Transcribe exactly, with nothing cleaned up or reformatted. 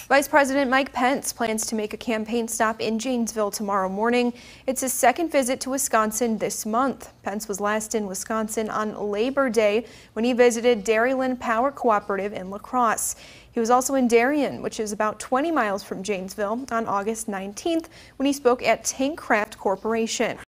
Vice President Mike Pence plans to make a campaign stop in Janesville tomorrow morning. It's his second visit to Wisconsin this month. Pence was last in Wisconsin on Labor Day when he visited Dairyland Power Cooperative in La Crosse. He was also in Darien, which is about twenty miles from Janesville, on August nineteenth when he spoke at Tank Craft Corporation.